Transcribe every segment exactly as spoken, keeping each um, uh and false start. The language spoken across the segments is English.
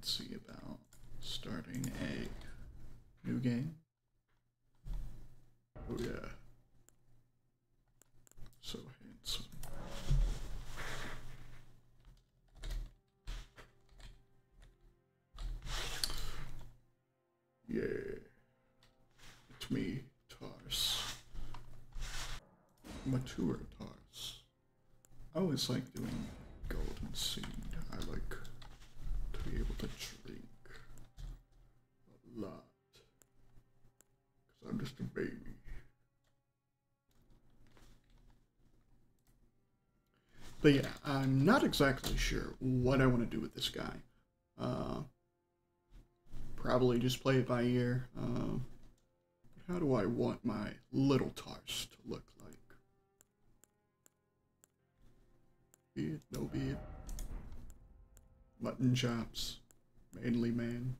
let's see about starting a new game. Oh yeah. So handsome. Yeah. It's me, Tars. Mature Tars. I always like doing golden seed. I like to be able to drink a lot. Because I'm just a baby. But yeah, I'm not exactly sure what I want to do with this guy. Uh, probably just play it by ear. Uh, how do I want my little Tars to look like? Beard, no beard. Mutton chops. Manly man.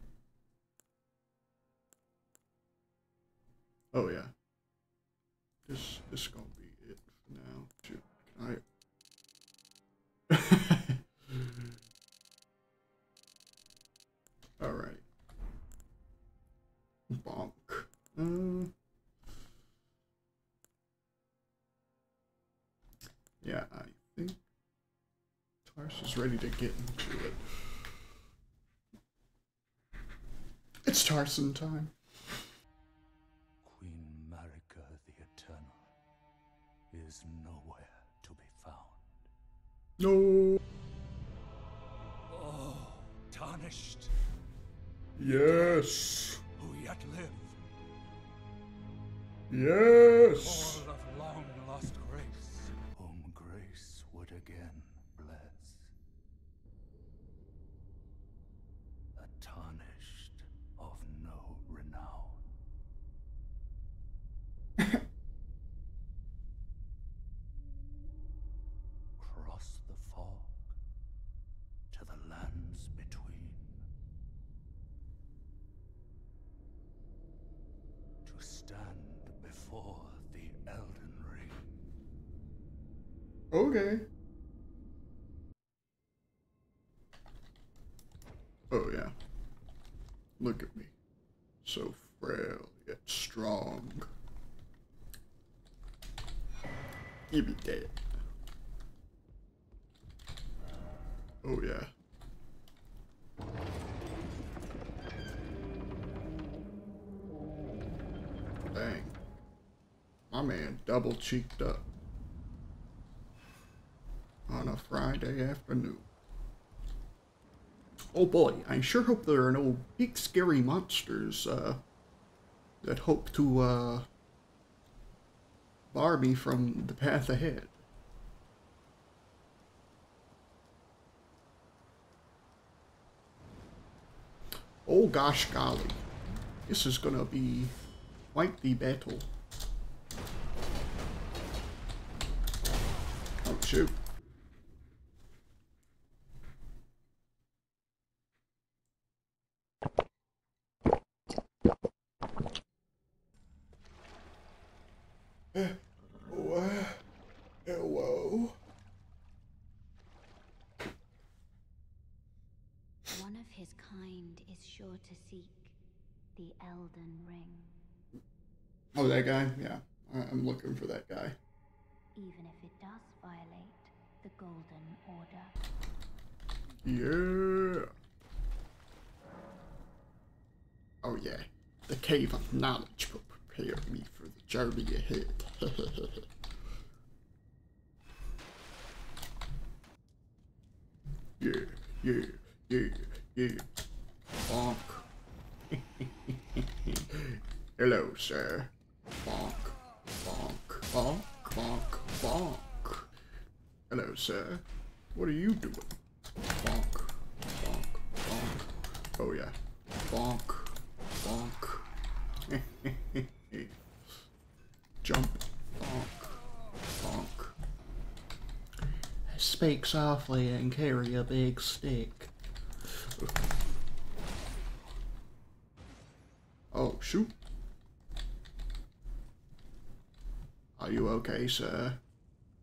Oh yeah. This this gonna be it for now. Shoot, can I? All right. Bonk. Uh, yeah, I think Tars is ready to get into it. It's Tarson time. Queen Marika the Eternal is nowhere to be found. No. Oh, tarnished. Yes. Who yet live? Yes. All of long lost grace, whom grace would again bless. A tarnished of no renown. Cross the fog to the lands between. To stand before the Elden Ring. Okay. Oh yeah. Look at me. So frail yet strong. You be dead. Oh yeah. Dang. My man double cheeked up on a Friday afternoon. Oh boy, I sure hope there are no big scary monsters uh, that hope to uh, bar me from the path ahead. Oh gosh golly, this is gonna be quite the battle. Oh shoot. Oh, uh, hello. One of his kind is sure to seek the Elden Ring. Oh, that guy? Yeah, I- I'm looking for that guy. Even if it does violate the Golden Order. Yeah. Oh yeah, the Cave of Knowledge will prepare me for the journey ahead. Yeah, yeah, yeah, yeah. Bonk. Hello, sir. Bonk, bonk, bonk, bonk, bonk. Hello, sir. What are you doing? Bonk, bonk, bonk. Oh yeah. Bonk, bonk. Jump, bonk, bonk. Speak softly and carry a big stick. Oh, shoot. Are you okay, sir?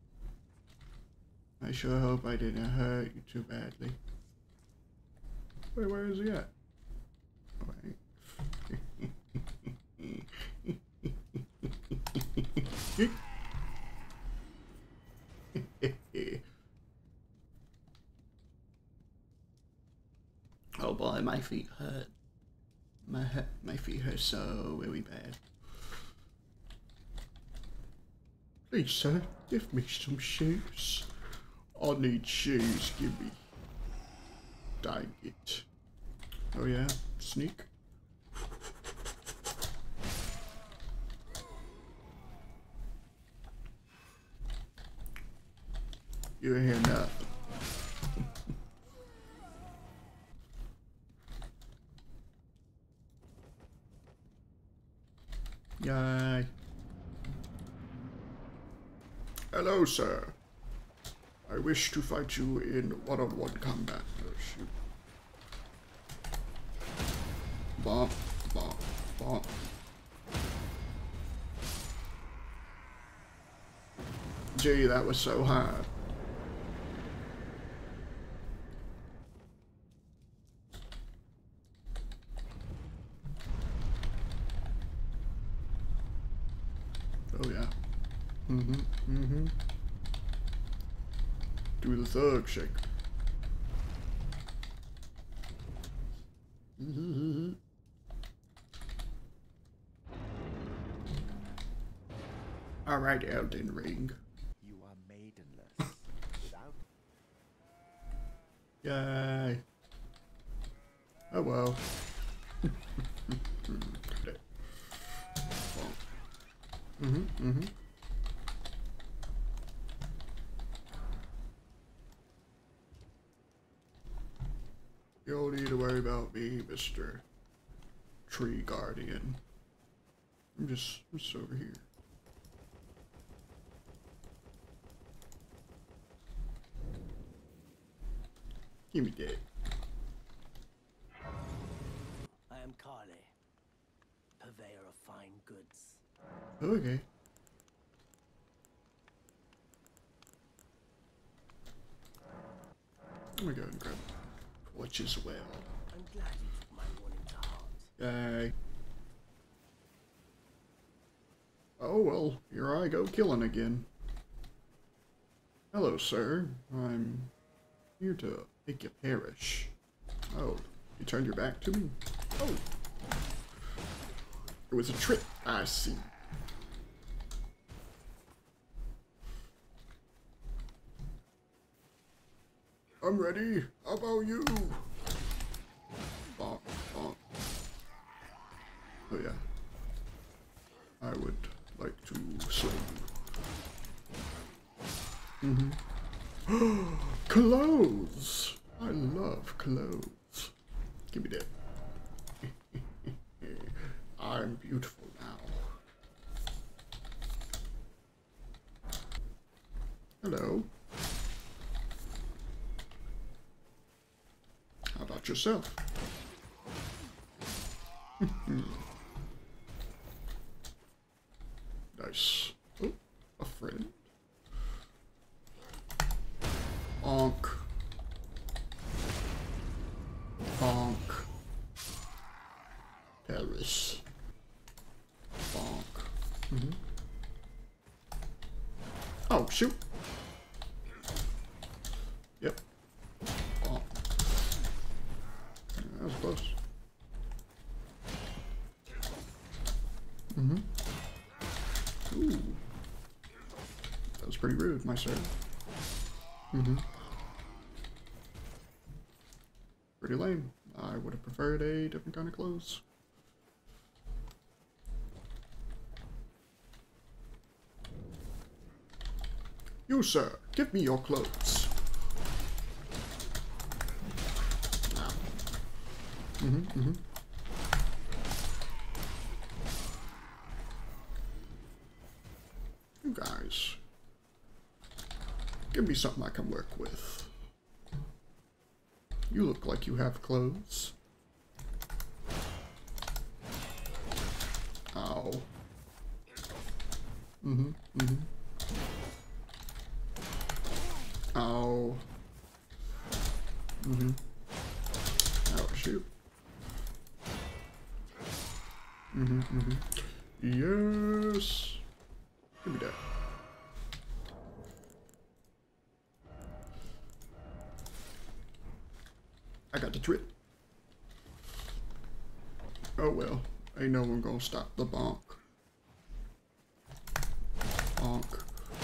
I sure hope I didn't hurt you too badly. Wait, where is he at? Oh, wait. Oh boy, my feet hurt. My my feet hurt so really bad. Please, sir, give me some shoes. I need shoes, give me. Dang it. Oh yeah, sneak. You hear nothing. Yay. Hello, sir. I wish to fight you in one-on-one combat. Oh, shoot. Bonk, bonk, bonk. Gee, that was so hard. Oh yeah. Mm-hmm, mm-hmm. Do the thug shake. Mm-hmm. All right, Elden Ring. You are maidenless. Without. Yay. Oh well. Mm-hmm, mm-hmm. You don't need to worry about me, Mister Tree Guardian. I'm just, I'm just over here. Give me that. I am Carly, purveyor of fine goods. Okay. I'm gonna go and grab torch as well. I'm glad you took my warning to heart. Yay. Oh well, here I go killing again. Hello, sir. I'm here to make you perish. Oh, you turned your back to me? Oh. It was a trick, I see. I'm ready. How about you? Bonk, bonk. Oh yeah. I would like to slay you. Mm-hmm. Clothes! I love clothes. Give me that. I'm beautiful now. Hello. How about yourself? Nice. Oh, a friend. Bonk. Bonk. Paris. Bonk. Mm-hmm. Oh, shoot. Yep. Bonk. That was close. Mm-hmm. Ooh. That was pretty rude, my sir. Mm-hmm. Pretty lame. I would have preferred a different kind of clothes. You, sir, give me your clothes. Ah. Mm-hmm, mm-hmm. You guys, give me something I can work with. You look like you have clothes. Ow. Mm-hmm, mm-hmm. Ow. Mm-hmm. Ouch. shield. Mm-hmm, mm-hmm. Yes. Give me that. I got the trip. Oh well. Ain't no one gonna stop the bonk. Bonk.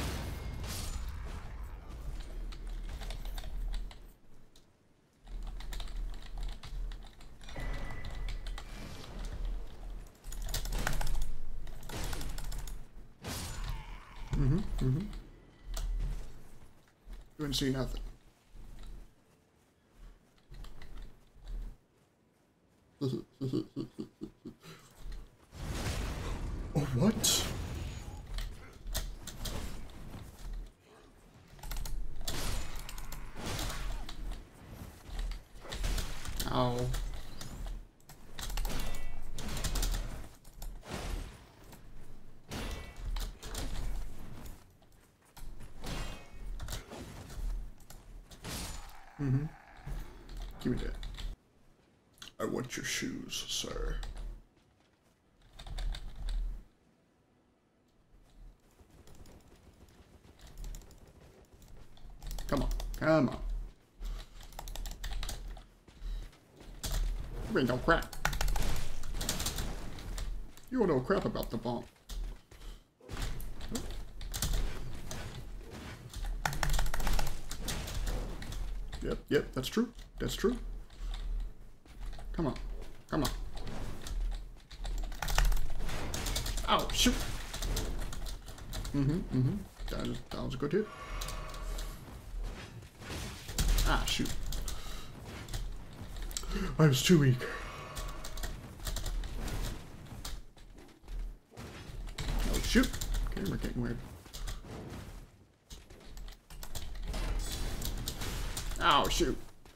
Mm-hmm, mm-hmm. You didn't see nothing. Oh, what? Ow. Mm-hmm. Give me that. I want your shoes, sir. Come on, come on. You ain't no crap. You don't know crap about the bomb. Yep, yep, that's true. That's true. Come on, come on. Oh, shoot. Mm-hmm, mm-hmm. That, is, that was a good hit. Ah, shoot. I was too weak. Oh, shoot. Camera getting weird. Oh, shoot.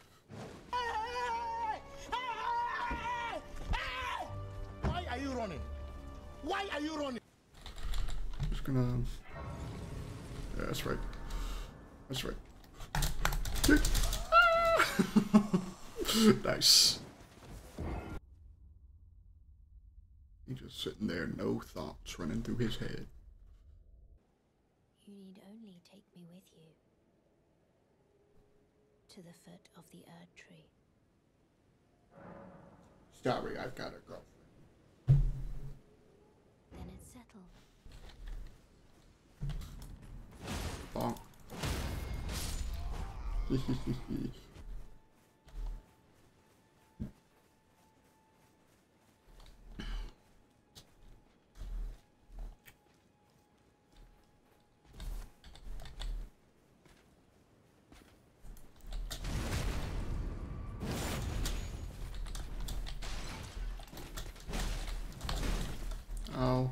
Why are you running? Why are you running? Just gonna... Yeah, that's right. That's right. Nice. He's just sitting there, no thoughts running through his head. You need only take me with you to the foot of the Erd tree. Sorry, I've got a girlfriend. Then it's settled. Bonk. Oh.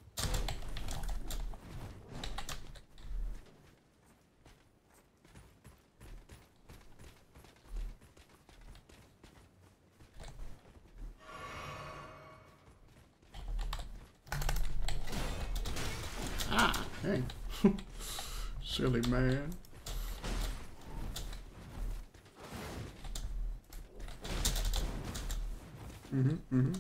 Ah, hey. Silly man. Mm-hmm, mm-hmm.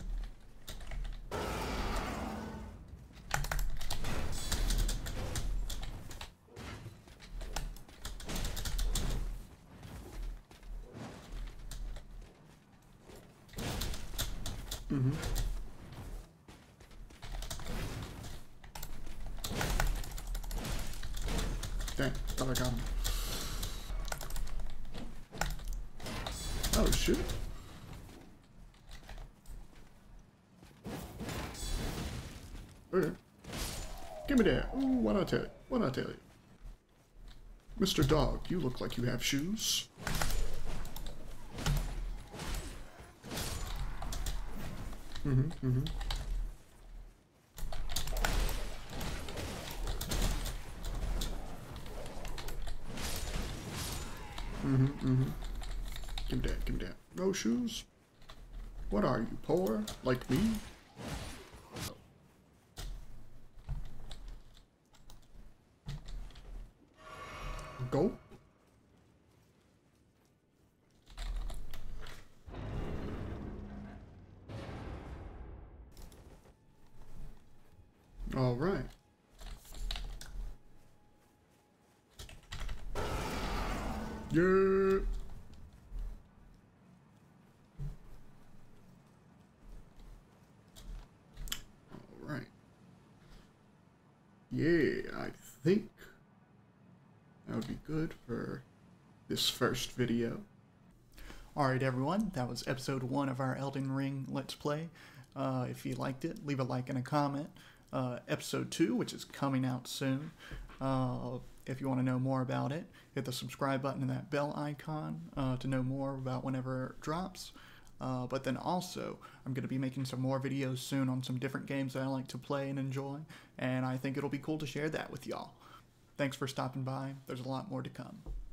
Mm-hmm. Dang, thought I got him. Oh, shit. Okay. Give me that. Ooh, what I tell you? What I tell you? Mister Dog, you look like you have shoes. Mm-hmm, mm-hmm. Mm-hmm, mm-hmm. Give me that, give me that. No shoes? What are you, poor? Like me? Oh. Go. All right. Yeah. All right. Yeah, I think that would be good for this first video. Alright everyone, that was episode one of our Elden Ring Let's Play. Uh, if you liked it, leave a like and a comment. Uh, episode two, which is coming out soon. Uh, if you want to know more about it, hit the subscribe button and that bell icon uh, to know more about whenever it drops. Uh, but then also, I'm going to be making some more videos soon on some different games that I like to play and enjoy, and I think it'll be cool to share that with y'all. Thanks for stopping by. There's a lot more to come.